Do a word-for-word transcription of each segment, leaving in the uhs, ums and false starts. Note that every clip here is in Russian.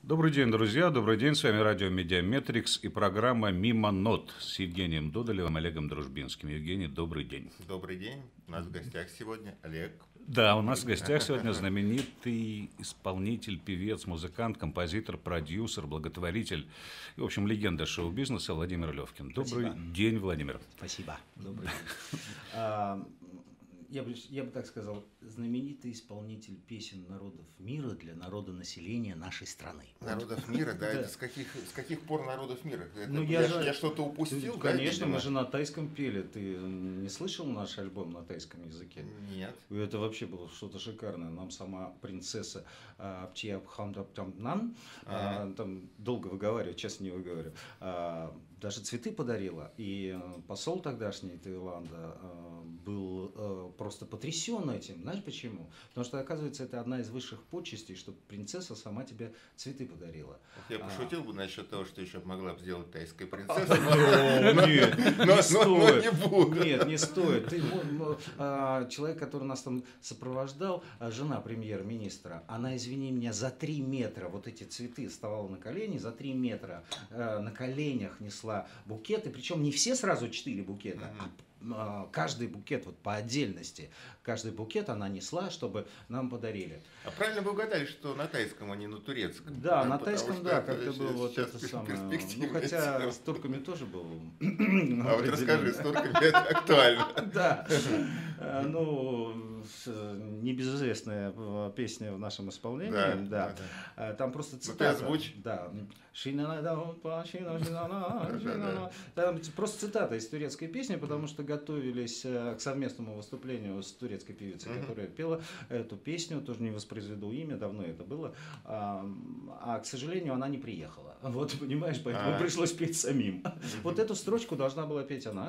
Добрый день, друзья, добрый день, с вами радио Медиаметрикс и программа «Мимо нот» с Евгением Додолевым и Олегом Дружбинским. Евгений, добрый день. Добрый день, у нас в гостях сегодня Олег. Да, у нас в гостях сегодня знаменитый исполнитель, певец, музыкант, композитор, продюсер, благотворитель и, в общем, легенда шоу-бизнеса Владимир Левкин. Добрый Спасибо. день, Владимир. Спасибо. Добрый день. Я бы, я бы так сказал, знаменитый исполнитель песен народов мира для народонаселения нашей страны. Народов мира, да? Это с каких, с каких пор народов мира? Это, Ну, я я же- я что-то упустил, да, Конечно, видимо? мы же на тайском пели. Ты не слышал наш альбом на тайском языке? Нет. И это вообще было что-то шикарное. Нам сама принцесса Птиабхамдаптамнан, Ага. там долго выговариваю, честно не выговариваю, а, даже цветы подарила. И э, посол тогдашний Таиланда э, был э, просто потрясен этим. Знаешь почему? Потому что, оказывается, это одна из высших почестей, что принцесса сама тебе цветы подарила. Я А. пошутил бы насчет того, что еще могла бы сделать тайская принцесса. Нет, Но- но- не но стоит. не буду. Нет, не стоит. Ты, ну, ну, а, человек, который нас там сопровождал, а, жена премьер-министра, она, извини меня, за три метра вот эти цветы вставала на колени, за три метра э, на коленях несла букеты, причем не все сразу четыре букета, а а, каждый букет вот по отдельности, каждый букет она несла, чтобы нам подарили. А правильно вы угадали, что на тайском, а не на турецком? Да, на Потому тайском, что да, это как-то щас- было вот щас это самое. Ну, перспективная хотя тема. с турками тоже был. А вот расскажи, с турками это актуально. Да. Э, Ну, с- небезызвестная э, песня в нашем исполнении. Да, Да. да, Э, Там просто ты цитата. озвучь. Да. Шинана-да-па, шина-шина-на, шинана. Там просто цитата из турецкой песни, потому что готовились э, к совместному выступлению с турецкой певицей, Мгм. которая пела эту песню. Тоже не воспроизведу имя, давно это было. А, а, к сожалению, она не приехала. Вот, понимаешь, поэтому А. пришлось петь самим. Вот эту строчку должна была петь она.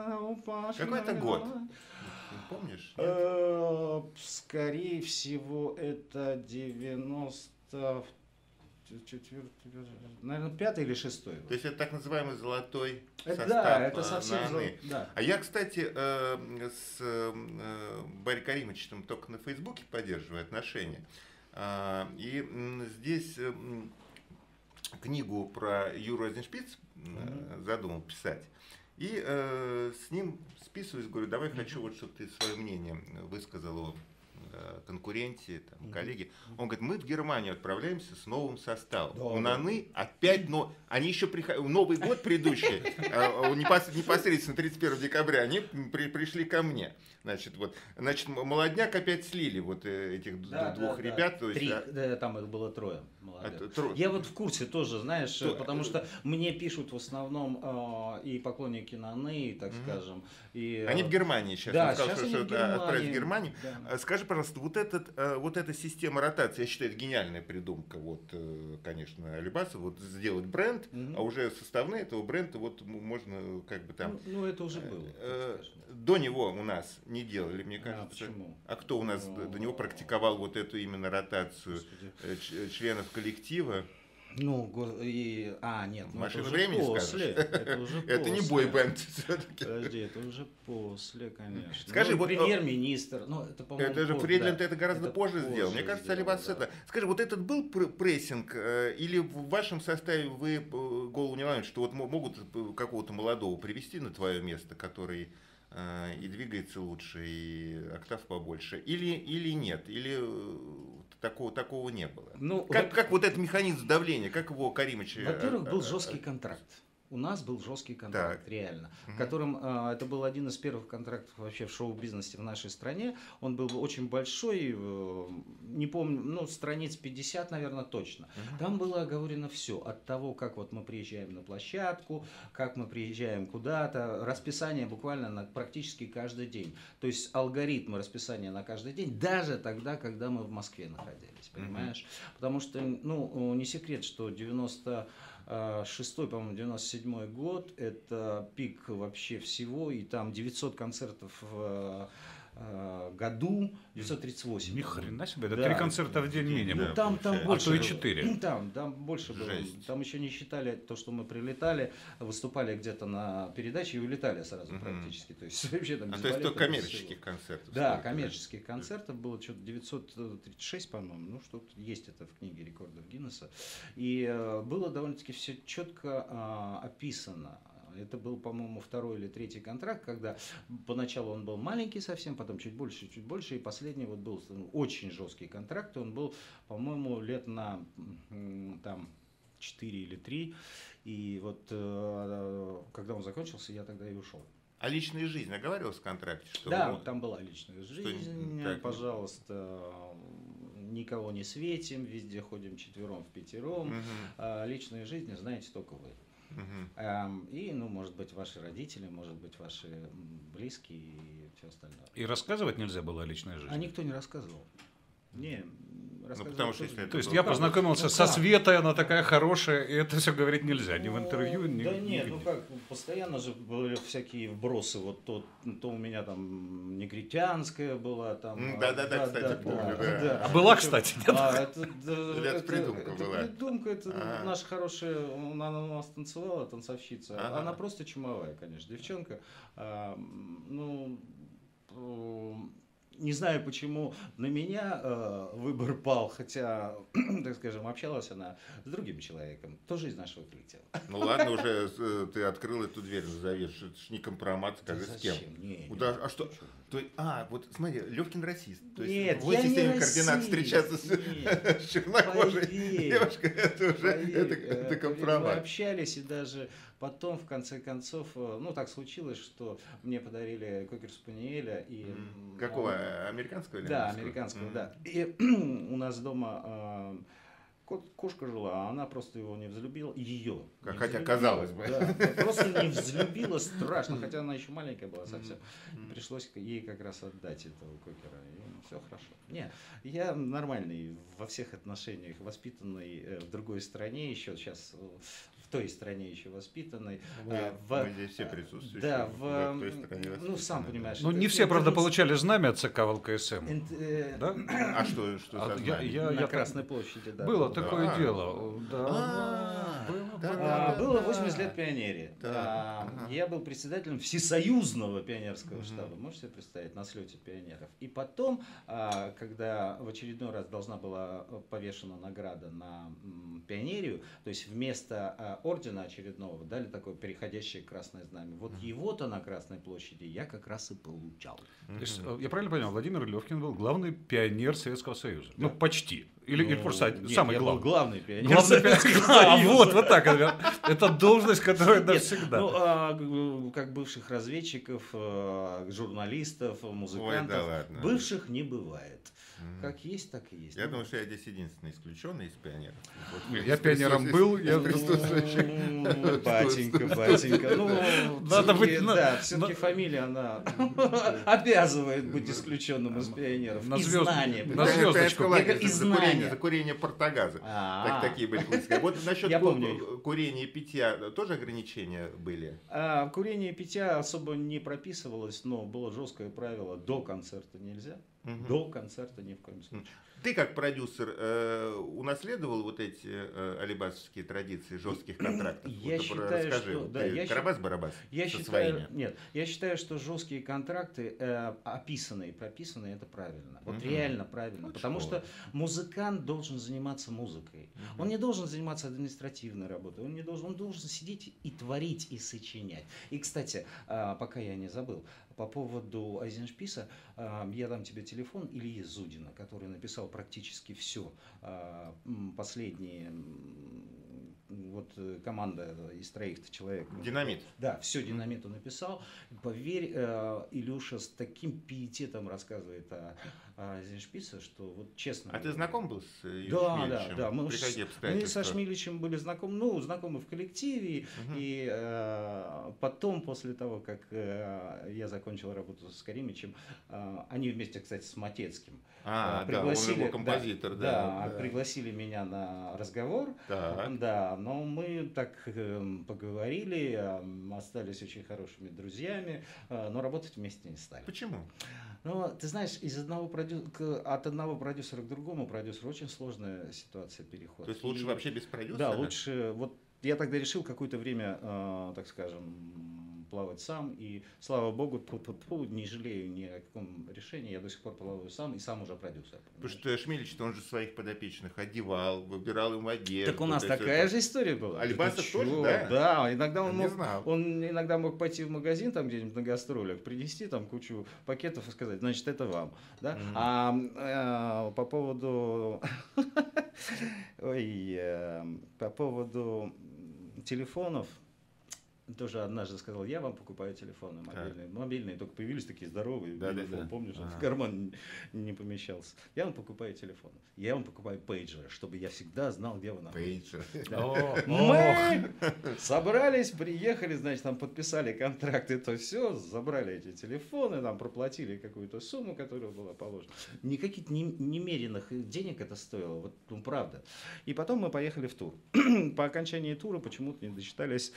Какой это год? Помнишь? Нет? Э, Скорее всего, это девяносто четвёртый, наверное, пятый или шестой. То есть это так называемый золотой Это, состав да, это э, совсем... Наны. зол- Да. А я, кстати, э, с э, Барри Каримовичем только на Фейсбуке поддерживаю отношения. А, И м, здесь э, м, книгу про Юру Розеншпиц э, задумал писать. И э, с ним списываюсь, говорю, давай хочу, вот, чтобы ты свое мнение высказал о э, конкуренте, там, Мгм. коллеге. Он говорит, мы в Германию отправляемся с новым составом. Да, У да. Наны опять, но они еще приходили, Новый год предыдущий, э, непос- непосредственно тридцать первого декабря, они при- пришли ко мне. Значит, вот, значит, м- молодняк опять слили вот э, этих д- Да, двух да, ребят. да. То есть, Три, а, да, там их было трое. молодых. а, тро- Я вот в курсе тоже, знаешь, То- потому что мне пишут в основном э, и поклонники Наны, так Мгм. скажем. И, Они э, в Германии сейчас. Да, Он сказал, сейчас что, они что в да, отправить в Германии. Германию. Да. А Скажи, пожалуйста, вот, этот, э, вот эта система ротации, я считаю, это гениальная придумка, вот, э, конечно, Алибаса, вот сделать бренд, Мгм. а уже составные этого бренда вот м- можно э, как бы там... Ну, ну, это уже было. так Э, скажем. До него у нас не делали, мне А, кажется. почему? А кто у нас до, до него практиковал вот эту именно ротацию Господи. э, ч- членов коллектива? Ну, го- и... А, нет, ну, Машина это уже времени, после. скажешь? Это уже Это не после. бойбенд все-таки. Подожди, это уже после, конечно. Скажи, Ну, вот, премьер-министр, ну, это, по-моему, Это же позже, Фридленд да. это гораздо Это позже сделал. Мне кажется, сделал, Алибас да. это. Скажи, вот этот был пр- прессинг, э, или в вашем составе вы э, голову не ломаете, что вот мо- могут э, какого-то молодого привести на твое место, который э, и двигается лучше, и октав побольше, или, или нет, или э, такого, такого не было? Ну, Как, во- как вот этот механизм давления, как его Каримыч... э, Во-первых, был э, жесткий контракт. У нас был жесткий контракт, Так. реально. Мгм. В котором а, это был один из первых контрактов вообще в шоу-бизнесе в нашей стране. Он был очень большой, э, не помню, ну, страниц пятьдесят, наверное, точно. Мгм. Там было оговорено все. От того, как вот мы приезжаем на площадку, как мы приезжаем куда-то, расписание буквально на практически каждый день. То есть алгоритмы расписания на каждый день, даже тогда, когда мы в Москве находились, понимаешь? Потому что, ну, не секрет, что девяносто шестой, по-моему, девяносто седьмой год, это пик вообще всего, и там девятьсот концертов в э, году, девятьсот тридцать восемь. Ни хрена себе, это Да. три концерта в день минимум. Да. Там, там получается. больше А то и было. четыре. Там, там больше было. Жесть. Там еще не считали то, что мы прилетали, выступали где-то на передаче и улетали сразу Мгм. практически. То есть вообще там А без то есть балета, только без коммерческих всего. концертов. Да, сколько? коммерческих концертов было что-то девятьсот тридцать шесть, по-моему. Ну, что-то есть это в книге рекордов Гиннесса. бизнеса. И э, было довольно-таки все четко э, описано. Это был, по-моему, второй или третий контракт, когда поначалу он был маленький совсем, потом чуть больше, чуть больше, и последний вот был очень жесткий контракт, он был, по-моему, лет на там четыре или три, и вот когда он закончился, я тогда и ушел. А личная жизнь оговаривалась в контракте? Что да, вы... там была личная жизнь, так... пожалуйста, никого не светим, везде ходим четвером, в пятером, угу. а личная жизнь знаете только вы. Uh-huh. И, ну, может быть, ваши родители, может быть, ваши близкие и все остальное. И рассказывать нельзя было о личной жизни? А никто не рассказывал. Не, ну, потому что если То есть я познакомился ну, со как? Светой, она такая хорошая, и это все говорить нельзя, ни в интервью, ни Да ни нет, ни ну как, постоянно же были всякие вбросы, вот то, то у меня там негритянская была, там... Да-да-да, кстати, да, помню, да, да. да. А была, кстати, нет? А, это, да, это, это придумка это, была. Это придумка, это ага. наша хорошая, она у нас танцевала, танцовщица, ага. она просто чумовая, конечно, девчонка, а, ну... Не знаю, почему на меня э, выбор пал, хотя, так скажем, общалась она с другим человеком, тоже из нашего коллектива. Ну ладно, уже ты открыл эту дверь, назовешь, это ж не компромат, скажи, да с кем. Не, Куда, не, а что? То, а, вот смотри, Левкин расист. То есть нет, в я системе не координат расист, встречаться с, с чернокожей девушкой, это уже поверь, это, это компромат. Мы общались, и даже потом, в конце концов, ну так случилось, что мне подарили Кокер Спаниеля. И, какого? Он... Американского или да, американского? американского, mm. да. И у нас дома... Кошка жила, а она просто его не взлюбила, ее. Как, хотя взлюбила, казалось бы. Да, просто не взлюбила страшно, хотя она еще маленькая была совсем. Mm-hmm. Пришлось ей как раз отдать этого кокера. И все хорошо. Не, я нормальный во всех отношениях, воспитанный в другой стране, еще сейчас в той стране еще воспитанный. Мы, а, в, мы здесь все присутствующие. Да, в, в той стране ну сам понимаешь. Ну не все, правда, получали знамя от ЦК ВЛКСМ. Э, да? А что, что а, за я, я, На я Красной площади, да. Было было. такое Да. дело. Да. А, было, да, было. да, А, было да. восемьдесят лет пионерии. Да. А, Ага. Я был председателем всесоюзного пионерского Мгм. штаба. Можете себе представить, на слете пионеров. И потом, а, когда в очередной раз должна была повешена награда на м, пионерию, то есть вместо а, ордена очередного дали такое переходящее красное знамя. Вот Мгм. его-то на Красной площади я как раз и получал. То есть, я правильно понял, Владимир Левкин был главный пионер Советского Союза? Да. Ну, почти. Или, или Ну, просто нет, самый я главный? был главный пионер. Главный пионер. Советского А, Союза. вот, вот так. Это должность, которая навсегда. Ну, а, г- как бывших разведчиков, э, журналистов, музыкантов, Ой, да ладно. бывших не бывает. Мгм. Как есть, так и есть. Я Ну, думаю, что я здесь единственный исключенный из пионеров. Вот, Я из пионером присутствующих- был, из я- присутствующих. м, Батенька, батенька. Ну, Надо быть, всё-таки, на- да, все-таки на- фамилия, она обязывает быть исключенным из пионеров. На И звезд- знания. на Да, звездочку. пионерский лагерь Я говорю, и за курение, знания. за курение портогаза. А, Так, такие были классики. Вот насчет Я ку- помню. курения и питья тоже ограничения были? А, курение и питья особо не прописывалось, но было жесткое правило: до концерта нельзя, Мгм. до концерта ни в коем случае. Ты как продюсер э, унаследовал вот эти э, алибасовские традиции жестких контрактов? Я Вот, считаю, расскажи, что- вот да, ты я щи- Карабас-Барабас Я со считаю, своими. нет, я считаю, что жесткие контракты, э, описанные, прописанные, это правильно. Вот Мгм. реально правильно. Вот потому что. что музыкант должен заниматься музыкой. Мгм. Он не должен заниматься административной работой. Он не должен, он должен сидеть и творить, и сочинять. И, кстати, а, пока я не забыл, по поводу Айзеншписа, а, я дам тебе телефон Ильи Зудина, который написал практически все. Последние, м, вот э, команда из троих человек. Динамит. Да, все Динамиту написал. Поверь, э, Илюша с таким пиететом рассказывает о, о Айзеншписе, что вот честно. А ты знаком был с Юрием Да, да, Шмеличем? да. Мы, При с- каких мы обстоятельствах? со Шмиличем были знакомы, ну, знакомы в коллективе. Мгм. И э, потом, после того, как э, я закончил работу с Каримичем, э, они вместе, кстати, с Матецким, А, э, да, он его композитор, да. да, пригласили меня на разговор. Так. Да, но мы так э, поговорили, э, остались очень хорошими друзьями, э, но работать вместе не стали. Почему? Ну, ты знаешь, из одного продю... к- от одного продюсера к другому продюсеру очень сложная ситуация перехода. То есть лучше И- вообще без продюсера? Да, лучше. Вот я тогда решил какое-то время, э, так скажем, плавать сам. И, слава богу, тьфу-тьфу-тьфу, не жалею ни о каком решении. Я до сих пор плаваю сам и сам уже продюсер. Потому что Шмелич, он же своих подопечных одевал, выбирал им одежду. Так у нас такая же история была. Альбасов тоже, да? Да, иногда он Не мог, знал. он иногда мог пойти в магазин там где-нибудь на гастролях, принести там кучу пакетов и сказать, значит, это вам. Да? Mm-hmm. А, а по поводу... Ой, по поводу телефонов, тоже однажды сказал, я вам покупаю телефоны мобильные. А. Мобильные только появились такие здоровые, да, телефон, да, да. Помнишь, а. в карман не помещался. Я вам покупаю телефоны. Я вам покупаю пейджеры, чтобы я всегда знал, где вы находитесь. Да. Мы собрались, приехали, значит, там подписали контракт, это все, забрали эти телефоны, там проплатили какую-то сумму, которая была положена. Никаких немеренных денег это стоило, вот ну, правда. И потом мы поехали в тур. По окончании тура почему-то не досчитались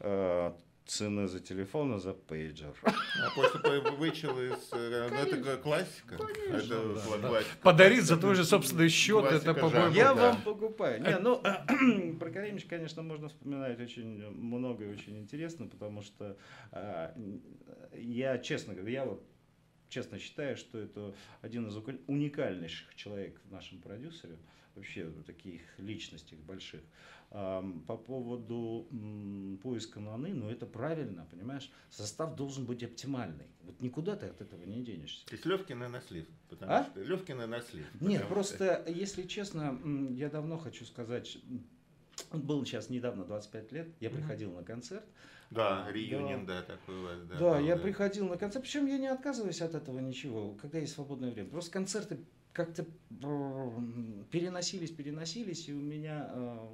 цены за телефон и за пейджер. А после вычел из... Ну, это классика. Конечно, это да, классика. Подарить за твой же собственный счет, классика, это, по-моему... Я да. вам покупаю. Не, ну, про Каримыча, конечно, можно вспоминать очень много и очень интересно, потому что а, я, честно говоря, я вот честно считаю, что это один из уникальнейших человек в нашем продюсере, вообще таких личностей больших. По поводу м, поиска Наны, ну это правильно, понимаешь, состав должен быть оптимальный. Вот никуда ты от этого не денешься. То есть Левкина на слив, потому а? что Левкина на слив. Нет, просто, что... если честно, я давно хочу сказать, был сейчас недавно двадцать пять лет, я приходил mm-hmm. на концерт. Да, реюнион, да, да, такой у вас. Да, да, был, я да. приходил на концерт, причем я не отказываюсь от этого ничего, когда есть свободное время. Просто концерты как-то переносились, переносились, и у меня...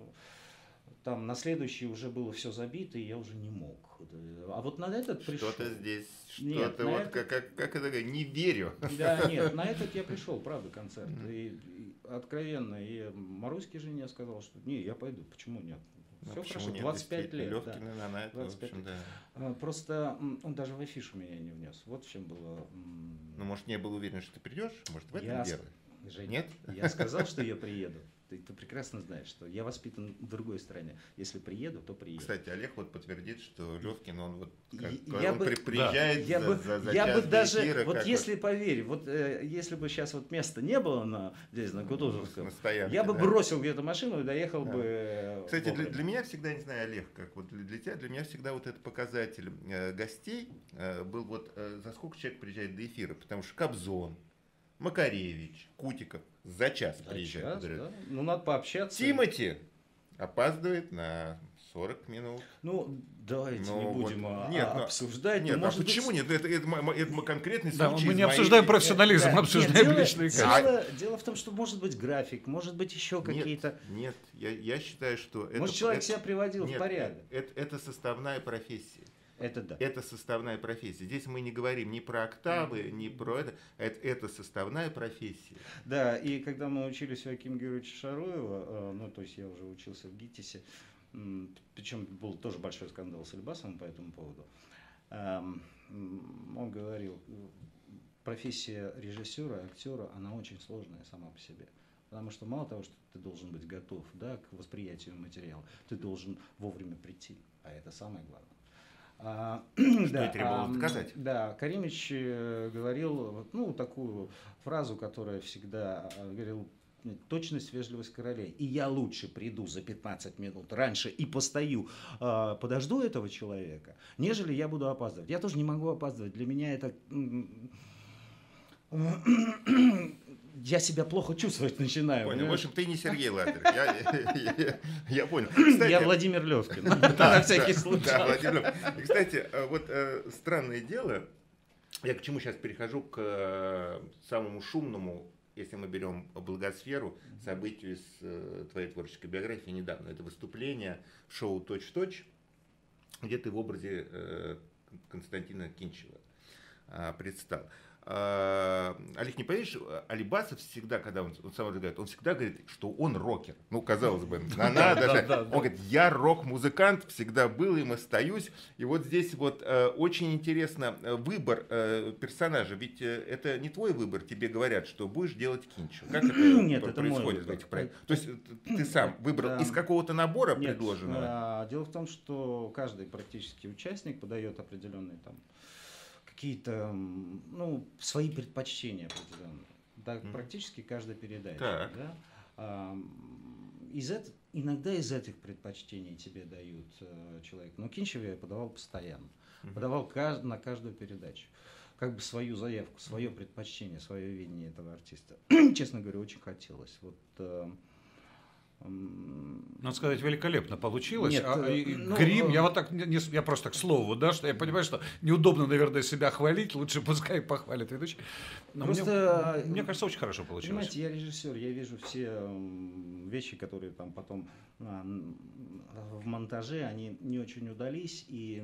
Там на следующий уже было все забито, и я уже не мог. А вот на этот пришел. Что-то здесь, что-то вот этот... как, как, как это, не верю. Да, нет, на этот я пришел, правда, концерт. Mm-hmm. И, и откровенно, и Маруське жене сказал, что не, я пойду, почему нет? Все хорошо, нет, двадцать пять лет. Левкина, да. На это, двадцать пять общем, лет. Да. Просто он даже в афишу меня не внес. Вот в чем было. Ну, может, не был уверен, что ты придешь? Может, в этом я... дело? Жень, нет? Я сказал, что я приеду. Ты, ты прекрасно знаешь, что я воспитан в другой стране. Если приеду, то приеду. Кстати, Олег вот подтвердит, что Левкин, он вот как, я он бы, приезжает да. за, я за, за я час бы даже, эфира, вот если вот... поверь, вот э, если бы сейчас вот места не было на, здесь на Кутузовском, стоянке, я бы да? бросил где-то машину и доехал да. бы. Э, Кстати, для, для меня всегда, не знаю, Олег, как вот для, для тебя, для меня всегда вот этот показатель э, гостей э, был вот э, за сколько человек приезжает до эфира, потому что Кобзон, Макаревич, Кутиков за час за приезжает. Час, да? Ну, надо пообщаться. Тимати опаздывает на сорок минут. Ну, давайте ну, не будем вот, нет, а, но, обсуждать. Нет, может а почему быть... нет? Это, это, это, это конкретный да, случай. Мы не моей... обсуждаем профессионализм, да, мы обсуждаем нет, личные дело, качества. Дело, дело в том, что может быть график, может быть еще какие-то... Нет, нет я, я считаю, что... Может, это, человек это, себя приводил нет, в порядок. Это, это составная профессия. Это да. Это составная профессия. Здесь мы не говорим ни про октавы, mm-hmm. ни про это. это. Это составная профессия. Да, и когда мы учились у Акима Георгиевича Шаруева, ну, то есть я уже учился в ГИТИСе, причем был тоже большой скандал с Эльбасовым по этому поводу, он говорил, профессия режиссера, актера, она очень сложная сама по себе. Потому что мало того, что ты должен быть готов, да, к восприятию материала, ты должен вовремя прийти, а это самое главное. А, что да, и требовалось а, доказать. Да, Каримыч говорил ну, такую фразу, которая всегда говорил: точность, вежливость королей. И я лучше приду за пятнадцать минут раньше и постою, э, подожду этого человека, нежели я буду опаздывать. Я тоже не могу опаздывать. Для меня это... Я себя плохо чувствовать начинаю. Понял. В общем, ты не Сергей Лазарев. Я, я, я, я понял. Кстати, я Владимир Левкин. На всякий случай. Да, Владимир Левкин. И, кстати, вот странное дело, я к чему сейчас перехожу, к самому шумному, если мы берем благосферу, событию из э, твоей творческой биографии недавно. Это выступление в шоу «Точь в точь», где ты в образе э, Константина Кинчева э, предстал. Олег, не поверишь, Алибасов всегда, когда он, он сам говорит, он всегда говорит, что он рокер. Ну, казалось бы, на надо же. Он говорит, я рок-музыкант, всегда был им, остаюсь. И вот здесь вот очень интересно выбор персонажа. Ведь это не твой выбор, тебе говорят, что будешь делать кинчу. Как это Нет, это происходит в этих проектах? То есть ты сам выбрал из какого-то набора предложенного? Дело в том, что каждый практически участник подает определенные там какие-то, ну, свои предпочтения определенные. Да, mm. практически каждая передача. Да? Из это, иногда из этих предпочтений тебе дают э, человек. Но Кинчева я подавал постоянно. Mm-hmm. Подавал кажд, на каждую передачу. Как бы свою заявку, свое предпочтение, свое видение этого артиста. Честно говоря, очень хотелось. Вот, э, надо сказать, великолепно получилось. Нет, а, ну, грим, я вот так, не, я просто к слову, да, что я понимаю, что неудобно, наверное, себя хвалить, лучше пускай похвалит ведущий. Но просто, мне, мне кажется, очень хорошо получилось. Понимаете, я режиссер, я вижу все вещи, которые там потом в монтаже, они не очень удались, и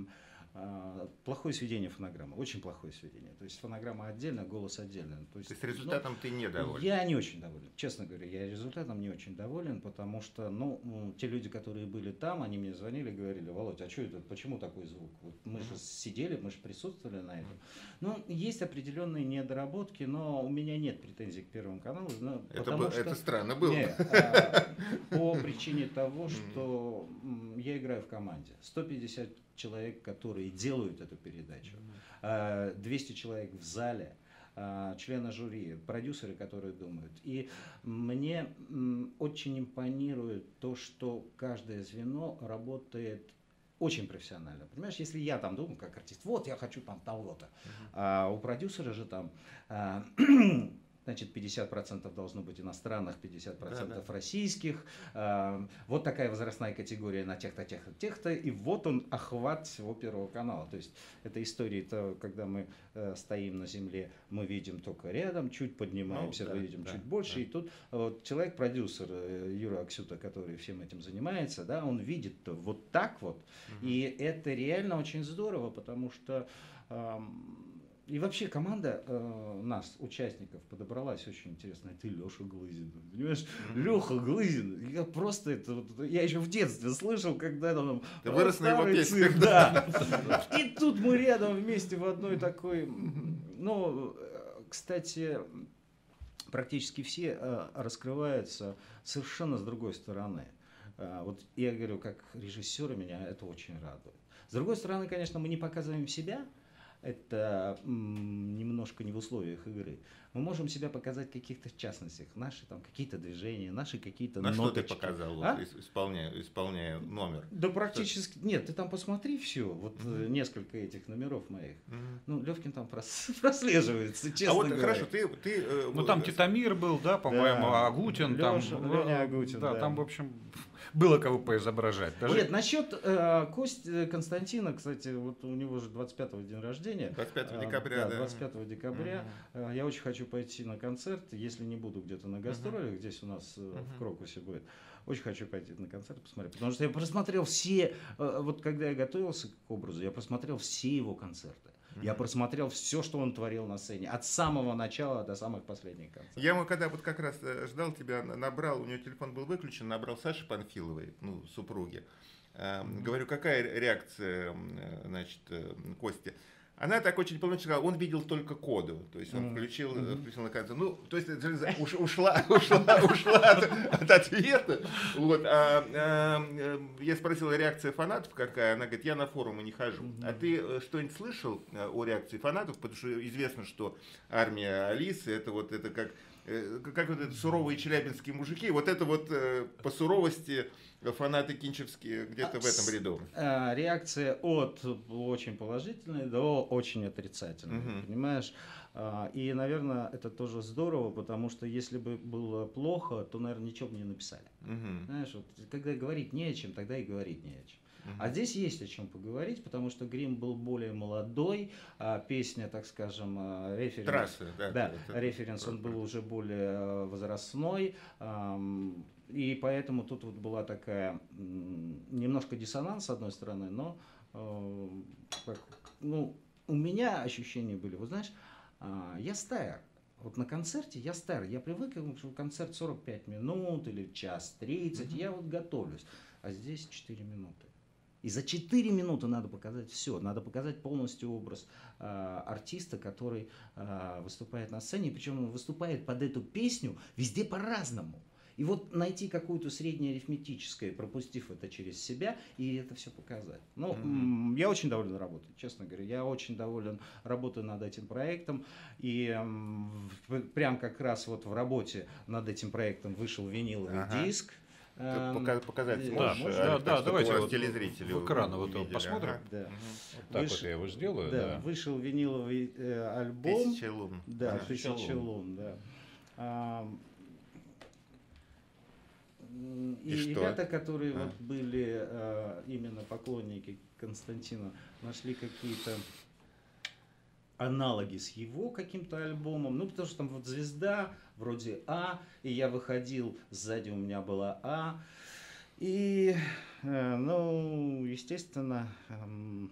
плохое сведение фонограммы, очень плохое сведение. То есть фонограмма отдельно, голос отдельно. То есть, То есть результатом ну, ты недоволен? Я не очень доволен. Честно говоря, я результатом не очень доволен, потому что, ну, те люди, которые были там, они мне звонили и говорили: Володь, а что это, почему такой звук? Вот мы mm-hmm. же сидели, мы же присутствовали на этом. Ну, есть определенные недоработки, но у меня нет претензий к Первому каналу. Но, это, бы, что, это странно было. Не, а, по причине того, что mm-hmm. я играю в команде. сто пятьдесят человек, которые делают эту передачу, двести человек в зале, члены жюри, продюсеры, которые думают. И мне очень импонирует то, что каждое звено работает очень профессионально. Понимаешь, если я там думаю, как артист, вот я хочу там того-то, uh-huh. а у продюсера же там... Значит, пятьдесят процентов должно быть иностранных, пятьдесят процентов да, да. российских. Э, вот такая возрастная категория на тех-то, тех-то, тех-то. И вот он, охват всего Первого канала. То есть это история, то, когда мы э, стоим на земле, мы видим только рядом, чуть поднимаемся, ну, да, мы видим да, чуть больше. Да. И тут вот человек-продюсер э, Юра Аксюта, который всем этим занимается, да, он видит вот так вот. Угу. И это реально очень здорово, потому что... Э, И вообще команда э, нас, участников, подобралась очень интересно. Это Леша Глызин, понимаешь? Mm-hmm. Леха Глызин, я просто это, вот, я еще в детстве слышал, когда там... Ты вырос на его песнях. Да. И тут мы рядом вместе в одной такой... Ну, кстати, практически все э, раскрываются совершенно с другой стороны. Э, вот я говорю, как режиссера меня это очень радует. С другой стороны, конечно, мы не показываем себя. Это м, немножко не в условиях игры. Мы можем себя показать в каких-то частностях, наши там какие-то движения, наши какие-то На ноточки. Что ты показал, а? вот, исполняя, исполняя номер? Да практически, что? Нет, ты там посмотри все, вот mm-hmm. несколько этих номеров моих. Mm-hmm. Ну, Левкин там прос, прослеживается, честно а вот, говоря. Хорошо, ты... ты э, ну, там Титамир был, да, по-моему, да. Агутин. Леша, там, Леня Агутин, да, да. там, в общем... Было кого поизображать. Даже... Нет, насчет э, Кости Константина, кстати, вот у него же двадцать пятого день рождения. двадцать пятого декабря, да. да. двадцать пятого декабря. Mm-hmm. Я очень хочу пойти на концерт, если не буду где-то на гастролях, mm-hmm. здесь у нас mm-hmm. в Крокусе будет. Очень хочу пойти на концерт посмотреть, потому что я просмотрел все, вот когда я готовился к образу, я просмотрел все его концерты. Mm-hmm. Я просмотрел все, что он творил на сцене, от самого начала до самых последних концертов. Я ему когда вот как раз ждал тебя, набрал, у него телефон был выключен, набрал Саши Панфиловой, ну, супруги. Mm-hmm. Говорю, какая реакция, значит, Кости? Она так очень полностью сказала, он видел только коду, то есть он mm-hmm. включил, включил на конце. Ну, то есть уш, ушла, ушла, ушла от, от ответа. Вот. А, а, я спросил, реакция фанатов какая, она говорит, я на форумы не хожу. Mm-hmm. А ты что-нибудь слышал о реакции фанатов? Потому что известно, что армия Алисы, это вот это как... как вот это суровые челябинские мужики, вот это вот э, по суровости фанаты кинчевские где-то в этом ряду. А, реакция от очень положительной до очень отрицательной, угу. понимаешь? А, и, наверное, это тоже здорово, потому что если бы было плохо, то, наверное, ничего бы не написали. Угу. Знаешь, вот, когда говорить не о чем, тогда и говорить не о чем. Uh-huh. А здесь есть о чем поговорить, потому что Грим был более молодой, а песня, так скажем, референс, Трассы, да, да, это, референс, он был уже более возрастной, и поэтому тут вот была такая немножко диссонанс с одной стороны, но как, ну, у меня ощущения были, вот знаешь, А, я стар. Вот на концерте я стар. Я привык, что концерт сорок пять минут или час тридцать. Mm-hmm. Я вот готовлюсь. А здесь четыре минуты. И за четыре минуты надо показать все. Надо показать полностью образ э, артиста, который э, выступает на сцене. Причем он выступает под эту песню везде по-разному. И вот найти какую-то среднеарифметическое, пропустив это через себя, и это все показать. Ну, mm-hmm. я очень доволен работой, честно говоря. Я очень доволен работой над этим проектом. И прям как раз вот в работе над этим проектом вышел виниловый ага. диск. Показать да, можешь? Да, да, да давайте вот телезрители в экран вот его посмотрим. Ага. Да. Вот так Выш... вот я его сделаю. Да, да. Вышел виниловый э, альбом. Тысяча лун. Да, ага. Тысяча лун, да. А, и и ребята, которые а. вот были а, именно поклонники Константина, нашли какие-то аналоги с его каким-то альбомом. Ну, потому что там вот звезда, вроде А, и я выходил, сзади у меня была А. И, э, ну, естественно, эм,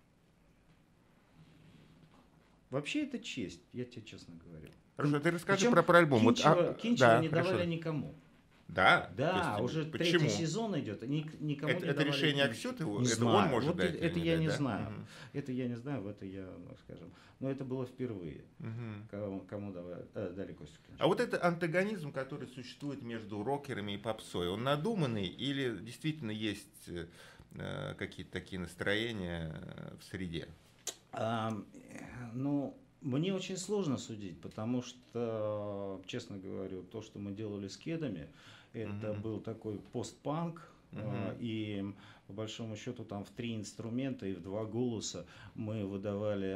вообще это честь, я тебе честно говорю. Хорошо, ты расскажи Причем про, про альбом. Кинчева, вот, а, Кинчева да, не хорошо. давали никому. Да? Да, есть, уже почему? третий сезон идет, никому это, не это давали. решение Аксютова? Не Это знаю. он может вот дать? Это, это не я дать, не да? знаю. Угу. Это я не знаю, в это я, ну, скажем. Но это было впервые, угу. кому, кому давали, э, дали Костю. А вот этот антагонизм, который существует между рокерами и попсой, он надуманный или действительно есть э, какие-то такие настроения в среде? А, ну, мне очень сложно судить, потому что, честно говорю, то, что мы делали с Кедами, это uh-huh. был такой постпанк, uh-huh. и по большому счету там в три инструмента и в два голоса мы выдавали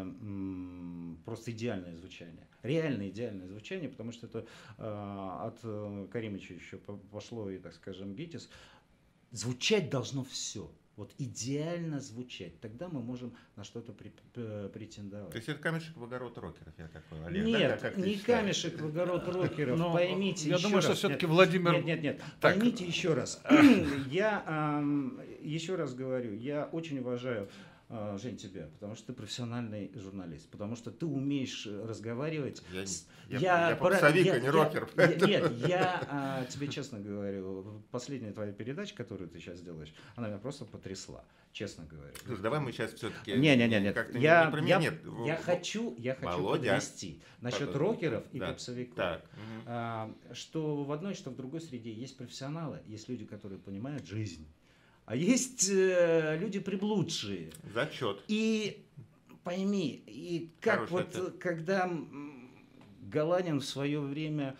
м, просто идеальное звучание. Реально идеальное звучание, потому что это э, от Каримыча еще пошло и, так скажем, ГИТИС. Звучать должно все. Вот идеально звучать, тогда мы можем на что-то при, претендовать. То есть это камешек в огород рокеров, я такой, Олег? Нет, да? как не камешек в огород рокеров, но поймите я еще думаю, раз. что все-таки нет, Владимир... Нет, нет, нет, так. поймите еще раз. Я э, еще раз говорю, я очень уважаю, э, Жень, тебя, потому что ты профессиональный журналист, потому что ты умеешь разговаривать. Я, с... я, я, я попсовик, а не я, рокер. Я, нет, я э, тебе честно говорю, последняя твоя передача, которую ты сейчас делаешь, она меня просто потрясла. Честно говоря. Слушай, давай мы сейчас все-таки... Не, не, не, нет. Как-то я, не про я, нет. я хочу, я хочу Володя. подвести насчет Потом. рокеров и да. попсовиков. Так. А, что в одной, что в другой среде есть профессионалы, есть люди, которые понимают жизнь, а есть э, люди приблудшие. Зачет. И пойми, и как Хороший вот, ответ. когда Галанин в свое время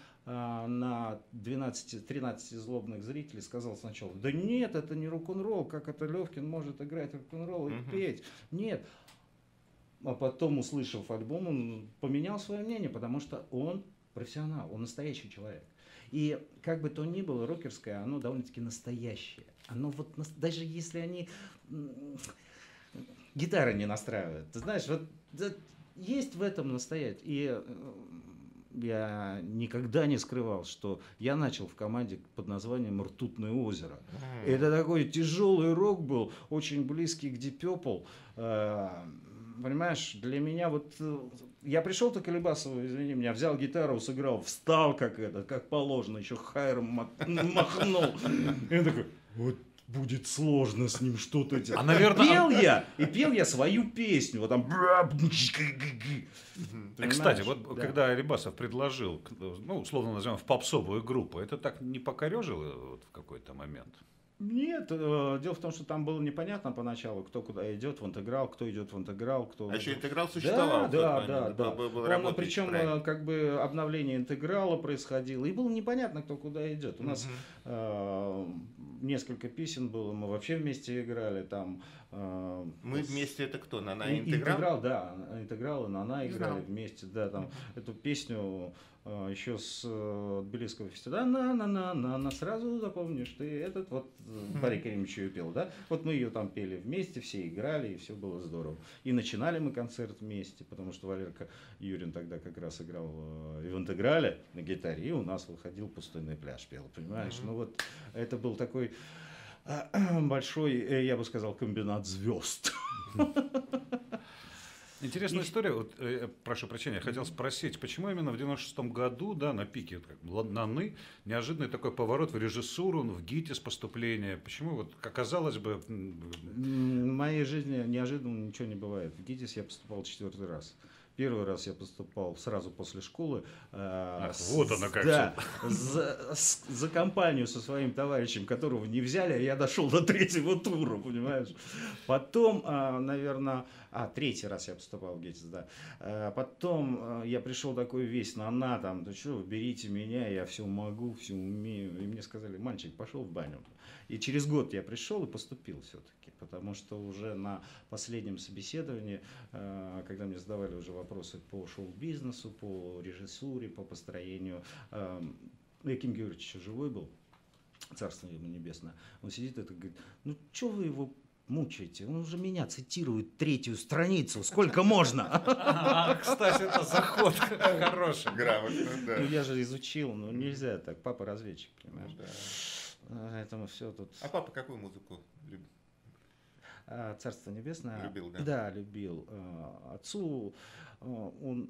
на двенадцати-тринадцати злобных зрителей сказал сначала: да нет, это не рок-н-ролл, как это Левкин может играть рок-н-ролл и Uh-huh. петь, нет. А потом, услышав альбом, он поменял свое мнение, потому что он профессионал, он настоящий человек. И как бы то ни было, рокерское, оно довольно-таки настоящее. Оно вот, даже если они гитары не настраивают, ты знаешь, вот есть в этом настоять. И я никогда не скрывал, что я начал в команде под названием «Ртутное озеро». Mm. Это такой тяжелый рок был, очень близкий к Deep Purple. Понимаешь, для меня вот... Я пришел к Колебасову, извини меня, взял гитару, сыграл, встал как это, как положено, еще хайром махнул. И он такой: вот будет сложно с ним что-то делать. А, наверное, пел я, и пел я свою песню. Вот там... Кстати, вот да. когда Рибасов предложил, ну, условно назовем, в попсовую группу, это так не покорежило вот в какой-то момент? Нет, э, дело в том, что там было непонятно поначалу, кто куда идет в интеграл, кто идет в интеграл, кто... А еще интеграл существовал. Да, да, да. Был, был Он, причем проект. Как бы обновление интеграла происходило, и было непонятно, кто куда идет. У нас uh-huh. э, несколько песен было, мы вообще вместе играли там. Э, мы с... вместе это кто? Нана и интеграл? Интеграл, да, интеграл и Нана играли знал. Вместе, да, там uh-huh. эту песню еще с э, Тбилисского фестиваля, на на на на на сразу запомнишь ты этот, вот Борис Каримович ее пел, да, вот мы ее там пели вместе, все играли, и все было здорово. И начинали мы концерт вместе, потому что Валерка Юрин тогда как раз играл э, в интеграле на гитаре, и у нас выходил «Пустынный пляж», пел, понимаешь, mm-hmm. ну вот это был такой э, большой, э, я бы сказал, комбинат звезд. Интересная И- история. Вот, э, прошу прощения, я хотел спросить, почему именно в девяносто шестом году, да, на пике вот, как, ла- Наны, неожиданный такой поворот в режиссуру, в ГИТИС поступление? Почему, вот, как казалось бы, м, М, В моей жизни неожиданно ничего не бывает. В ГИТИС я поступал четвертый раз. Первый раз я поступал сразу после школы. э, Ах, с- вот оно как Да, за, с- за компанию со своим товарищем, которого не взяли, а я дошел до третьего тура, понимаешь? Потом, наверное, а, третий раз я поступал в ГИТИС, да. Э, Потом э, я пришел такой весь на «на», там, да что, берите меня, я все могу, все умею. И мне сказали: мальчик, пошел в баню. И через год я пришел и поступил все-таки, потому что уже на последнем собеседовании, э, когда мне задавали уже вопросы по шоу-бизнесу, по режиссуре, по построению, э, Яким Георгиевич живой был, царство ему небесное, он сидит и говорит: ну что вы его мучаете? Он уже меня цитирует третью страницу, сколько можно? А, кстати, это заход хороший. Грамотно, да. Ну я же изучил, ну нельзя так, папа разведчик, понимаешь? Да. Поэтому все тут. А папа какую музыку любит? А, Царство небесное. Любил, да? Да, любил. А, Отцу а, он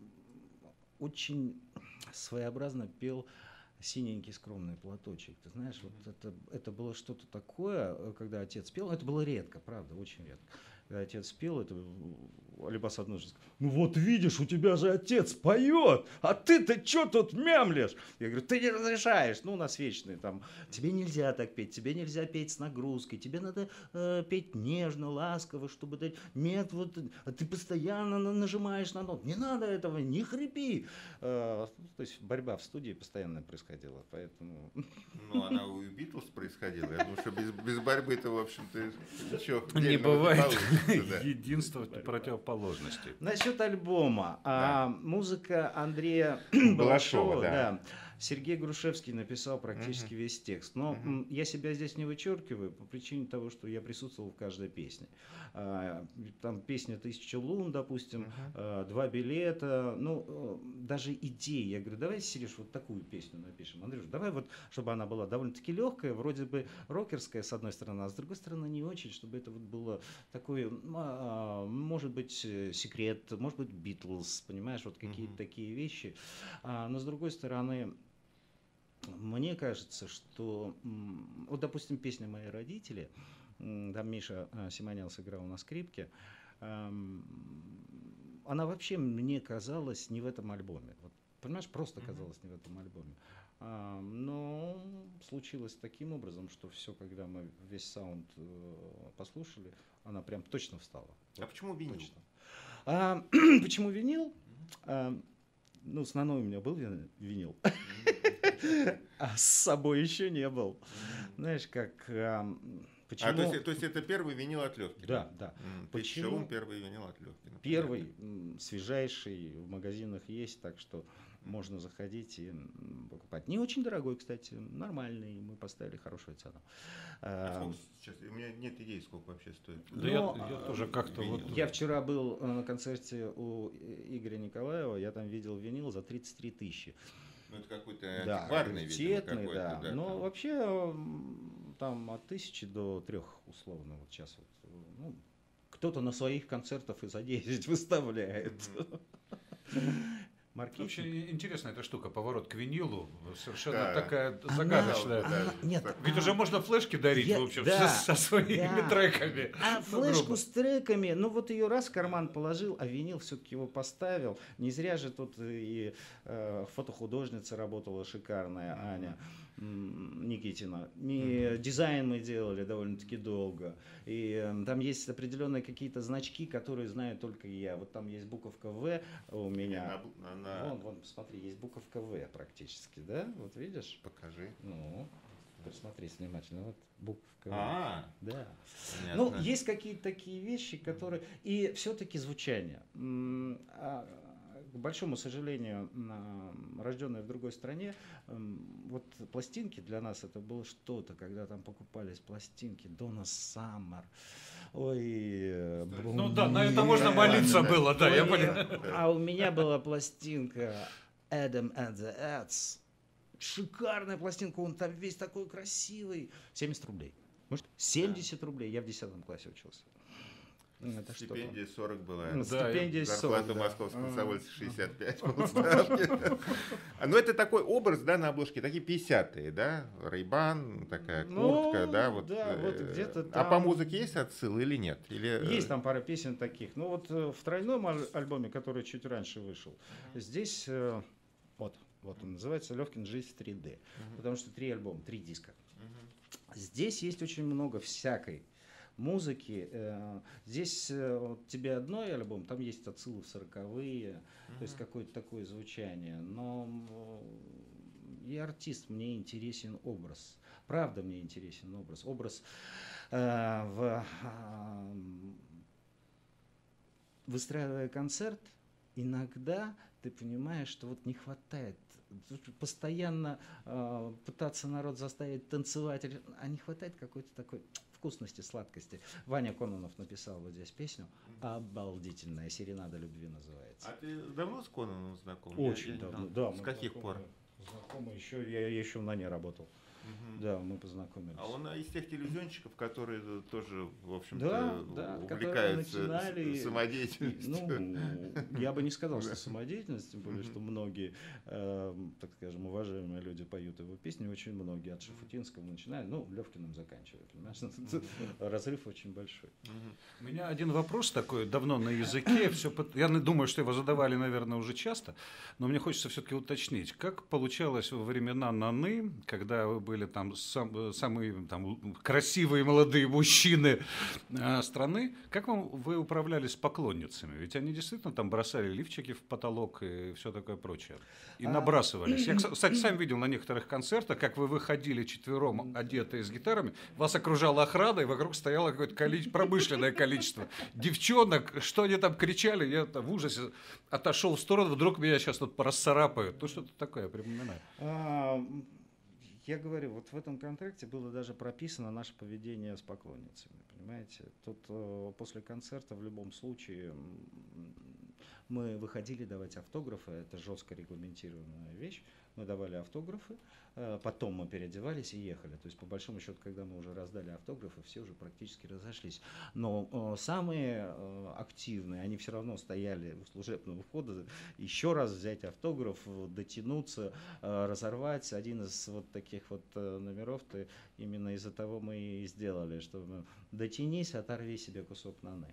очень своеобразно пел «Синенький скромный платочек». Ты знаешь, вот это, это было что-то такое, когда отец пел. Это было редко, правда, очень редко. Когда отец пел, это Алибас однажды сказал: ну вот видишь, у тебя же отец поет, а ты-то что тут мямлишь? Я говорю: ты не разрешаешь. Ну, у нас вечные там: тебе нельзя так петь, тебе нельзя петь с нагрузкой, тебе надо э, петь нежно, ласково, чтобы дать мед, вот, а ты постоянно на- нажимаешь на ноту. Не надо этого, не хрипи. Э, то есть борьба в студии постоянно происходила, поэтому... Ну, она у Битлз происходила. Я думаю, что без, без борьбы-то, в общем-то, ничего Не дельного бывает получится, да. единства противоположностей. Насчет альбома. А, музыка Андрея Балашова, Балашова, да. да. Сергей Грушевский написал практически Мгм. весь текст. Но Мгм. м, я себя здесь не вычеркиваю по причине того, что я присутствовал в каждой песне. А, Там песня «Тысяча лун», допустим, Мгм. а, «Два билета». Ну, э, даже идеи. Я говорю: давай, Сереж, вот такую песню напишем. Андрюш, давай вот, чтобы она была довольно-таки легкая, вроде бы рокерская, с одной стороны, а с другой стороны не очень, чтобы это вот было такое, м, а, может быть, э, секрет, может быть, Битлз, понимаешь, вот какие-то Мгм. такие вещи. А, но с другой стороны, мне кажется, что, м, вот, допустим, песня «Мои родители», м, там Миша а, Симонян сыграл на скрипке, ам, она вообще мне казалась не в этом альбоме. Вот, понимаешь, просто Мгм. казалась не в этом альбоме. А, но случилось таким образом, что все, когда мы весь саунд э, послушали, она прям точно встала. А почему винил? Точно. А, почему винил? А, ну, с Наной у меня был вин- винил, а с собой еще не был. Знаешь, как... ам, А, почему... то есть, то есть это первый винил от Лёвкина? Да, да. Тысяча Почему? лун, первый винил от Лёвкина. Первый, м, свежайший, в магазинах есть, так что можно заходить и м, покупать. Не очень дорогой, кстати, нормальный, мы поставили хорошую цену. А А, сколько сейчас? У меня нет идеи, сколько вообще стоит. Да я, Но, я а, тоже как-то вот... Я вчера был э, на концерте у И- Игоря Николаева, я там видел винил за тридцать три тысячи. Ну, это какой-то Да, антикварный, видимо, раритетный, какой-то. да. Но там. вообще м, там от тысячи до трех условно вот сейчас вот. Ну, кто-то на своих концертах и за десять выставляет. Маркетинг. Вообще интересная эта штука, поворот к винилу, совершенно Да. такая Она- загадочная. Да, Нет, так. Ведь уже можно флешки дарить, Я- в общем, да, со, со своими да. треками. А Ну, флешку грубо. с треками, ну вот ее раз в карман положил, а винил все-таки его поставил. Не зря же тут и э, фотохудожница работала шикарная, Аня м, Никитина. И дизайн мы делали довольно-таки долго. И э, там есть определенные какие-то значки, которые знаю только я. Вот там есть буковка В у меня. На- на- на- Вон, вон, посмотри, есть буковка В практически, да? Вот видишь? Покажи. Ну, посмотри внимательно. Вот буковка В. А, Да. понятно. Ну, есть какие-то такие вещи, которые... И все-таки звучание. М, а, К большому сожалению, м, рожденные в другой стране, м, вот пластинки для нас это было что-то, когда там покупались пластинки Дона Саммер. Ой, э, Ну да, на это Бруни. можно молиться Да, было, да, я Ой, понял. А у меня была пластинка Adam and the Ants. Шикарная пластинка, он там весь такой красивый. семьдесят рублей. Может, семьдесят рублей. Я в десятом классе учился. Это что Стипендия сорок была. Ну, стипендия Зарплата сорок, в да. московском А, комсомольце шестьдесят пять полставки. А, ну, это такой образ, да, на обложке, такие пятидесятые, да? Рейбан, такая Ну, куртка, да, вот. да, вот э, где-то А по там. музыке есть отсылы или нет? Или... э, Есть там пара песен таких. Ну вот э, в тройном аль- альбоме, который чуть раньше вышел, здесь э, вот, вот он называется «Левкин жизнь в три дэ», потому что три альбома, три диска. Здесь есть очень много всякой музыки. э, Здесь э, вот тебе одной альбом, там есть отсылы в сороковые, то есть какое-то такое звучание. Но м, и артист, мне интересен образ. Правда, мне интересен образ. Образ э, в, э, выстраивая концерт, иногда ты понимаешь, что вот не хватает. Тут постоянно э, пытаться народ заставить танцевать, или- а не хватает какой-то такой вкусности, сладкости. Ваня Кононов написал вот здесь песню, обалдительная, «Серенада любви» называется. А ты давно с Конаном знаком? Очень Я- я не давно, знал. да. С мы каких знакомы- пор? Знакомы еще, я, я еще на ней работал. Мгм. Да, мы познакомились. А он из тех телевизионщиков, которые э, тоже, в общем-то, Да, да, которые увлекаются начинали, с- самодеятельностью. Ну, я бы не сказал, что Да. самодеятельность, тем более, Мгм. что многие, э, так скажем, уважаемые люди поют его песни, очень многие, от Шафутинского начинали, ну, Левкиным заканчивая, понимаешь, тут разрыв очень большой. Мгм. У меня один вопрос такой, давно на языке. Все, я не думаю, что его задавали, наверное, уже часто, но мне хочется все-таки уточнить. Как получалось во времена Наны, когда вы были там сам- самые там, красивые молодые мужчины э, страны, как вам, вы управлялись с поклонницами? Ведь они действительно там бросали лифчики в потолок и все такое прочее. И А- набрасывались. Я, кстати, сам видел на некоторых концертах, как вы выходили четвером, одетые с гитарами, вас окружала охрана, и вокруг стояло какое-то коли- промышленное количество девчонок. Что они там кричали, я там в ужасе отошел в сторону, вдруг меня сейчас тут расцарапают. Ну, что-то такое, я припоминаю. А, м, Я говорю, вот в этом контракте было даже прописано наше поведение с поклонницами, понимаете? Тут э, после концерта в любом случае м, мы выходили давать автографы, это жестко регламентированная вещь, мы давали автографы, э, потом мы переодевались и ехали. То есть, по большому счету, когда мы уже раздали автографы, все уже практически разошлись. Но э, самые э, активные, они все равно стояли у служебного входа, еще раз взять автограф, дотянуться, э, разорвать. Один из вот таких вот э, номеров, ты, именно из-за того мы и сделали, что мы, дотянись, оторви себе кусок Наны.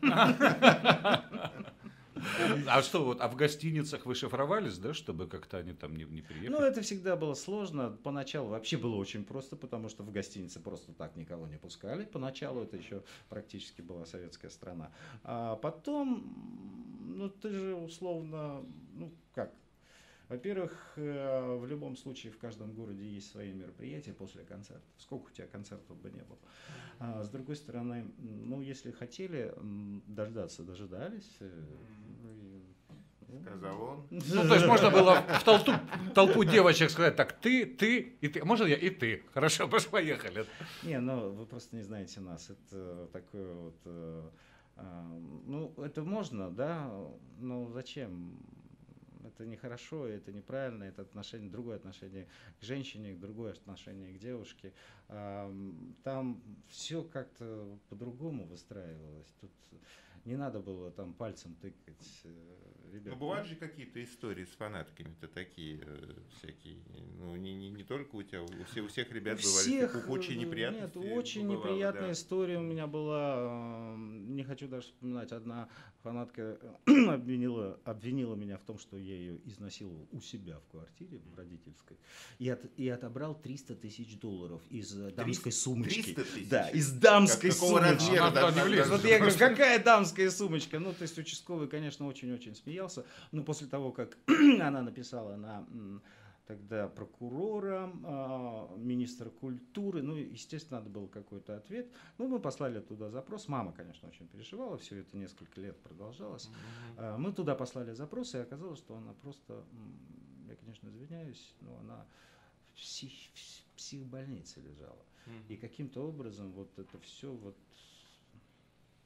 А что вот, а в гостиницах вы шифровались, да, чтобы как-то они там не, не Ну, приехали? это всегда было сложно. Поначалу вообще было очень просто, потому что в гостинице просто так никого не пускали. Поначалу это еще практически была советская страна. А потом, ну, ты же условно, ну, как? Во-первых, э, в любом случае в каждом городе есть свои мероприятия после концерта. Сколько у тебя концертов бы не было. А с другой стороны, ну, если хотели м, дождаться, дожидались. э, ну, и- ну, Сказал он. Ну, то есть можно было в толпу, толпу девочек сказать, так, ты, ты и ты. Можно я и ты? Хорошо, пошли, поехали. Не, ну вы просто не знаете нас. Это такое вот. э, а, ну, это можно, да, но зачем? Это нехорошо, это неправильно, это отношение, другое отношение к женщине, другое отношение к девушке. А, м, Там все как-то по-другому выстраивалось. Тут не надо было там пальцем тыкать. э, Ребят, Ну, бывают же какие-то истории с фанатками-то такие э, всякие. Ну, не, не, не только у тебя, у, все, у всех ребят У бывали всех, такие очень э, неприятные. Нет, очень неприятная история у меня была. э, Не хочу даже вспоминать. Одна фанатка обвинила, обвинила меня в том, что я ее изнасиловал у себя в квартире, в родительской, и, от, и отобрал триста тысяч долларов из э, дамской сумочки. триста тысяч? Да, из дамской Как- какого сумочки. размера? Она туда не влезет. Вот я говорю, какая дамская сумочка? Ну, то есть участковый, конечно, очень-очень смеялся. Но после того, как она написала на м, тогда прокурора, а, министра культуры, ну, естественно, надо был какой-то ответ. Ну, мы послали туда запрос. Мама, конечно, очень переживала, все это несколько лет продолжалось. А, Мы туда послали запрос, и оказалось, что она просто, м, я, конечно, извиняюсь, но она в псих, в психбольнице лежала. И каким-то образом вот это все вот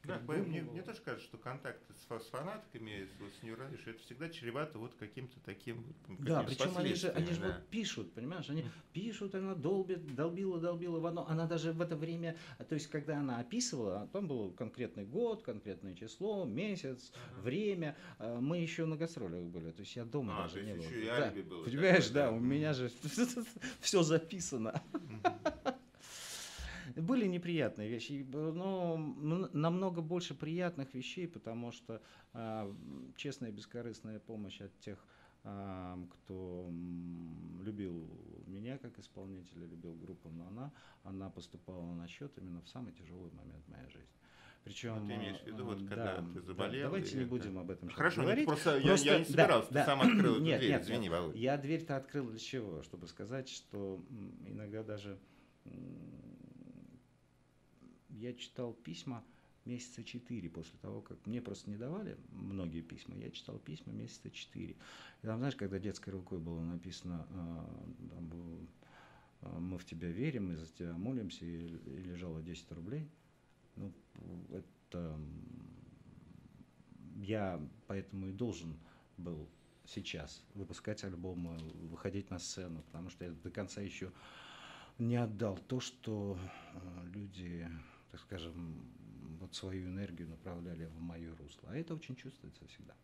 Да, мне, мне тоже кажется, что контакты с, с фанатками, с, с Нью-Райш, это всегда чревато вот каким-то таким. Да, причем они же, они же да. вот пишут, понимаешь, они пишут, она долбит, долбила, долбила в одно. Она даже в это время, то есть когда она описывала, там был конкретный год, конкретное число, месяц, uh-huh. время. Мы еще на гастролях были, то есть я дома а, даже то не был. был. Еще и да. алиби было. Понимаешь, такое, да, да, у меня же все записано. Были неприятные вещи, но намного больше приятных вещей, потому что э, честная и бескорыстная помощь от тех, э, кто любил меня как исполнителя, любил группу, но она, она поступала на счет именно в самый тяжелый момент моей жизни. Причем, ну, ты имеешь в виду, вот, когда да, ты заболел? Да, давайте не это... будем об этом Хорошо, говорить. Просто, просто я, я не собирался, да, ты да. сам открыл эту нет, дверь, нет, извини, нет. Володя. Я дверь-то открыл для чего? Чтобы сказать, что иногда даже я читал письма месяца четыре после того, как мне просто не давали многие письма, я читал письма месяца четыре. И там, знаешь, когда детской рукой было написано, там было, мы в тебя верим, мы за тебя молимся, и, и лежало десять рублей, ну, это я поэтому и должен был сейчас выпускать альбомы, выходить на сцену, потому что я до конца еще не отдал то, что люди, так скажем, вот свою энергию направляли в мое русло. А это очень чувствуется всегда.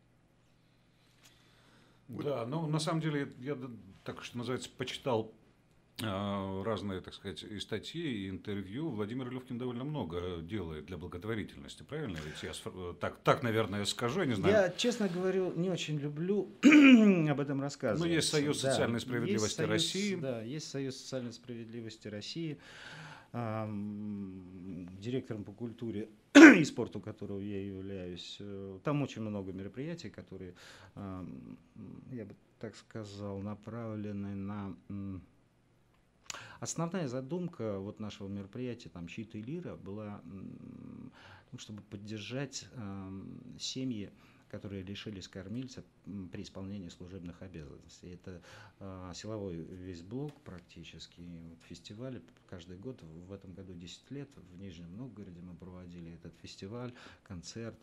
Да, ну на самом деле я так что называется почитал э, разные, так сказать, и статьи, и интервью. Владимир Левкин довольно много делает для благотворительности, правильно? Ведь я так, так, наверное, скажу, я не знаю. Я, честно говорю, не очень люблю об этом рассказывать. Ну, есть Союз да, социальной справедливости есть России. Союз, да, есть Союз социальной справедливости России. Директором по культуре и спорту, которого я являюсь. Там очень много мероприятий, которые, я бы так сказал, направлены на... Основная задумка вот нашего мероприятия, там, «Щит и лира», была, чтобы поддержать семьи, которые лишились кормильца при исполнении служебных обязанностей. Это э, силовой весь блок практически. Вот фестиваль каждый год, в этом году десять лет, в Нижнем Новгороде мы проводили этот фестиваль, концерт.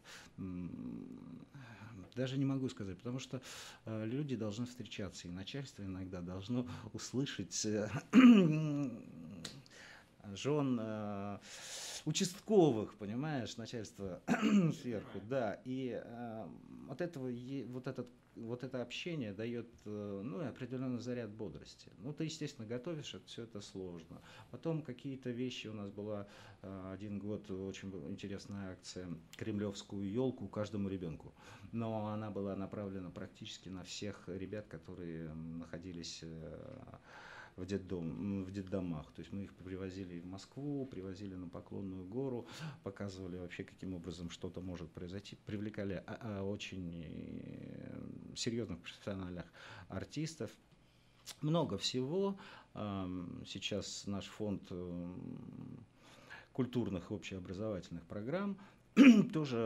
Даже не могу сказать, потому что э, люди должны встречаться, и начальство иногда должно услышать э, жен э, участковых, понимаешь, начальство сверху, да, и э, от этого вот этот вот это общение дает э, ну, определенный заряд бодрости. Ну, ты, естественно, готовишь, это все это сложно. Потом какие-то вещи, у нас была э, один год очень интересная акция «Кремлевскую елку каждому ребенку», но она была направлена практически на всех ребят, которые находились э, в детдом, в детдомах. То есть мы их привозили в Москву, привозили на Поклонную гору, показывали вообще, каким образом что-то может произойти. Привлекали а, а, очень серьезных профессиональных артистов. Много всего. Сейчас наш фонд культурных и общеобразовательных программ тоже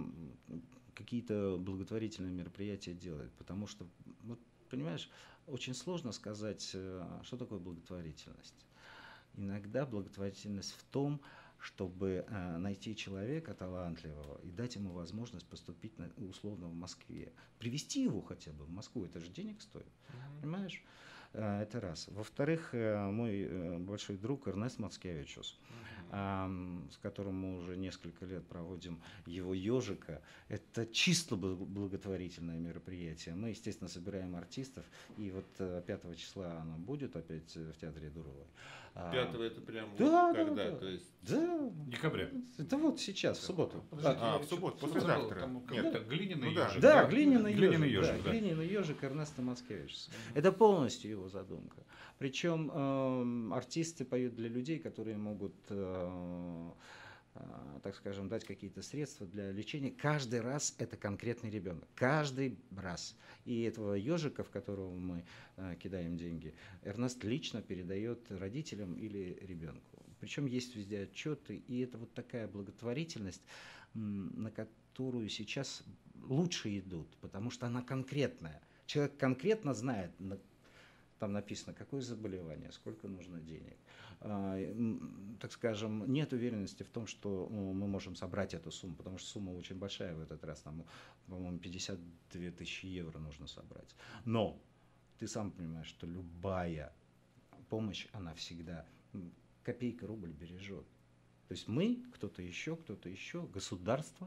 какие-то благотворительные мероприятия делает. Потому что, вот, понимаешь, очень сложно сказать, что такое благотворительность. Иногда благотворительность в том, чтобы найти человека талантливого и дать ему возможность поступить на, условно в Москве. Привезти его хотя бы в Москву, это же денег стоит, mm-hmm. понимаешь? Это раз. Во-вторых, мой большой друг Эрнест Мацкевичус, mm-hmm. с которым мы уже несколько лет проводим его «Ежика», это чисто благотворительное мероприятие. Мы, естественно, собираем артистов, и вот пятого числа оно будет опять в театре Дуровой. Пятого это прям да, вот когда? Да, да. То есть... да. Декабря. Это вот сейчас, в субботу. Подождите, а, в субботу, послезавтра. Там, Нет, это глиняный ну, да. ежик. Да, Да, глиняный ежик. Глиняный ежик, да, да. Глиняный ежик Эрнеста Мацкевичуса. Mm-hmm. Это полностью его задумка. Причем э, артисты поют для людей, которые могут, э, э, так скажем, дать какие-то средства для лечения. Каждый раз это конкретный ребенок. Каждый раз. И этого ежика, в которого мы э, кидаем деньги, Эрнест лично передает родителям или ребенку. Причем есть везде отчеты, и это вот такая благотворительность, на которую сейчас лучше идут, потому что она конкретная. Человек конкретно знает, там написано, какое заболевание, сколько нужно денег. Так скажем, нет уверенности в том, что мы можем собрать эту сумму, потому что сумма очень большая в этот раз, там, по-моему, пятьдесят две тысячи евро нужно собрать. Но ты сам понимаешь, что любая помощь, она всегда копейка рубль бережет. То есть мы, кто-то еще, кто-то еще, государство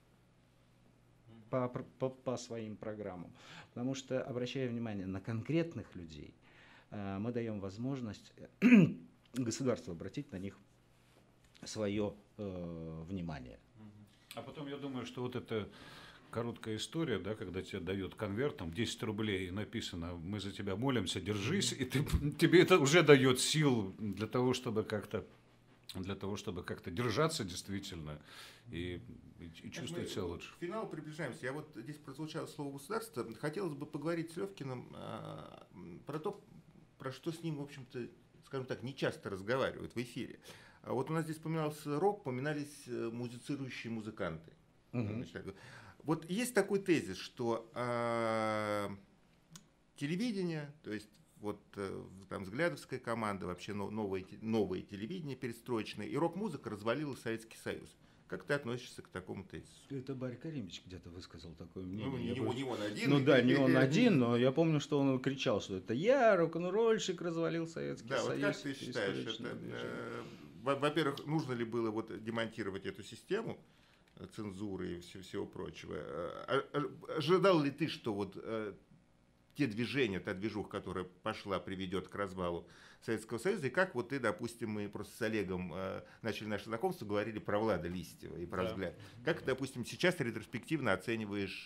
по, по, по своим программам. Потому что, обращая внимание на конкретных людей, мы даем возможность государству обратить на них свое э, внимание. А потом я думаю, что вот эта короткая история, да, когда тебе дают конверт, там десять рублей, написано, мы за тебя молимся, держись, и ты, тебе это уже дает сил для того, чтобы как-то для того, чтобы как-то держаться действительно и, и, и чувствовать себя лучше. К финалу приближаемся. Я вот здесь прозвучало слово государство. Хотелось бы поговорить с Левкиным а, про то, про что с ним, в общем-то, скажем так, не часто разговаривают в эфире. А вот у нас здесь упоминался рок, поминались музицирующие музыканты. Угу. Значит, вот есть такой тезис, что а, телевидение, то есть вот там взглядовская команда, вообще новое, новое телевидение перестроечное, и рок-музыка развалила Советский Союз. Как ты относишься к такому тезису? Это Барри Каримович где-то высказал такое мнение. Ну, не, был... не он один. Ну да, не он один, но я помню, что он кричал, что это я, рок-н-ролльщик, развалил Советский да, Союз. Да, вот как ты считаешь, это, э, во-первых, нужно ли было вот демонтировать эту систему цензуры и всего, всего прочего? Ожидал ли ты, что вот э, те движения, та движуха, которая пошла, приведет к развалу Советского Союза, и как вот ты, допустим, мы просто с Олегом э, начали наше знакомство, говорили про Влада Листьева и про да. взгляд. Как ты, допустим, сейчас ретроспективно оцениваешь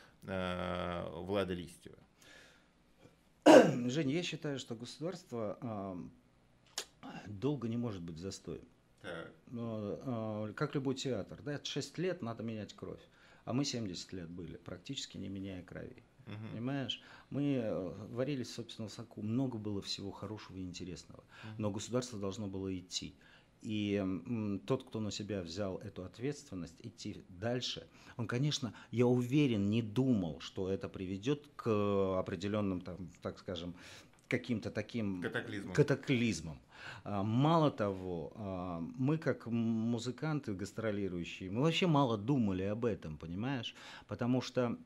э, Влада Листьева? Женя, я считаю, что государство э, долго не может быть застоем. Так. Э, э, как любой театр, да, шесть лет надо менять кровь, а мы семьдесят лет были, практически не меняя крови. Uh-huh. Понимаешь, мы варились в собственном соку, много было всего хорошего и интересного, uh-huh. но государство должно было идти. И м, тот, кто на себя взял эту ответственность, идти дальше, он, конечно, я уверен, не думал, что это приведет к определенным, там, так скажем, каким-то таким катаклизмом. катаклизмом. Мало того, мы как музыканты гастролирующие, мы вообще мало думали об этом, понимаешь, потому что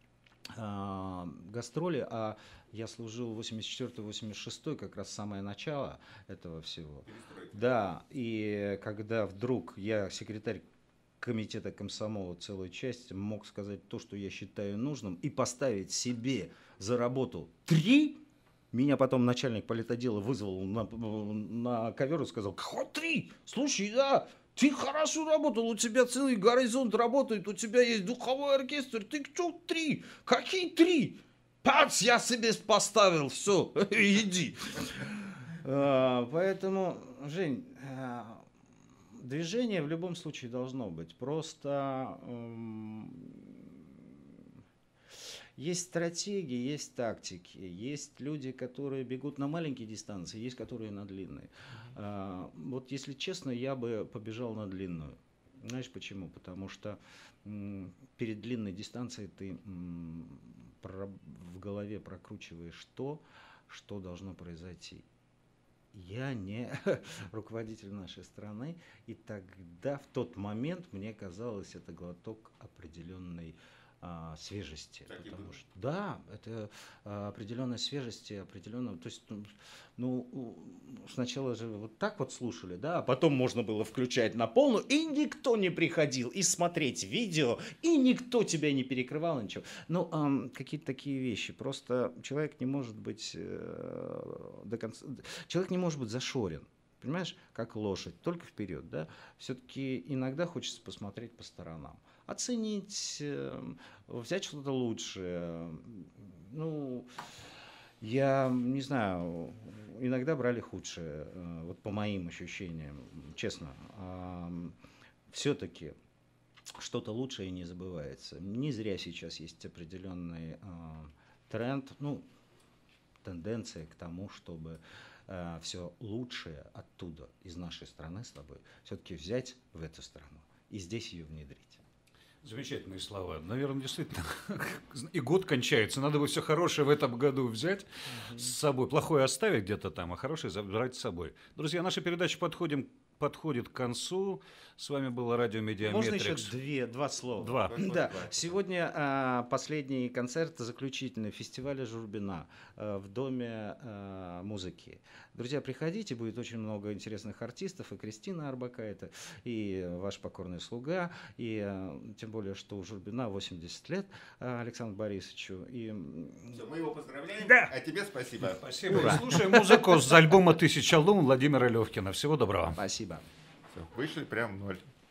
гастроли, а я служил восемьдесят четвёртый — восемьдесят шестой, как раз самое начало этого всего. Да, и когда вдруг я, секретарь комитета комсомола целой части, мог сказать то, что я считаю нужным, и поставить себе за работу три, меня потом начальник политотдела вызвал на, на ковер и сказал: «Какой три? Слушай, да, ты хорошо работал, у тебя целый горизонт работает, у тебя есть духовой оркестр, ты что три? Какие три? Пац, я себе поставил, все, иди». Поэтому, Жень, движение в любом случае должно быть. Просто есть стратегии, есть тактики, есть люди, которые бегут на маленькие дистанции, есть которые на длинные. А, вот если честно, я бы побежал на длинную. Знаешь почему? Потому что м, перед длинной дистанцией ты м, про, в голове прокручиваешь то, что должно произойти. Я не руководитель нашей страны, и тогда в тот момент мне казалось, это глоток определенной а, свежести. Так потому что, да, это а, определенной свежести, определенного. То есть, ну, сначала же вот так вот слушали, да, а потом можно было включать на полную, и никто не приходил, и смотреть видео, и никто тебя не перекрывал, ничего. Ну, а, какие-то такие вещи. Просто человек не может быть э, до конца. Человек не может быть зашорен. Понимаешь, как лошадь, только вперед, да. Все-таки иногда хочется посмотреть по сторонам. Оценить, взять что-то лучшее. Ну, я не знаю, иногда брали худшее, вот по моим ощущениям, честно. Все-таки что-то лучшее не забывается. Не зря сейчас есть определенный тренд, ну, тенденция к тому, чтобы все лучшее оттуда, из нашей страны с тобой, все-таки взять в эту страну и здесь ее внедрить. Замечательные слова. Наверное, действительно, и год кончается. Надо бы все хорошее в этом году взять mm-hmm. с собой. Плохое оставить где-то там, а хорошее забрать с собой. Друзья, наша передача подходим, подходит к концу. С вами было радио Медиаметрикс. Можно еще две, два слова? Два. Да. Сегодня а, последний концерт, заключительный фестиваля Журбина а, в Доме а, музыки. Друзья, приходите, будет очень много интересных артистов. И Кристина Арбакайте, и ваш покорный слуга, и а, тем более, что у Журбина восемьдесят лет а, Александру Борисовичу. И... Все, мы его поздравляем, да. А тебе спасибо. Спасибо. Ура. Слушаем музыку с альбома «Тысяча лун» Владимира Левкина. Всего доброго. Спасибо. Все, вышли прям в ноль.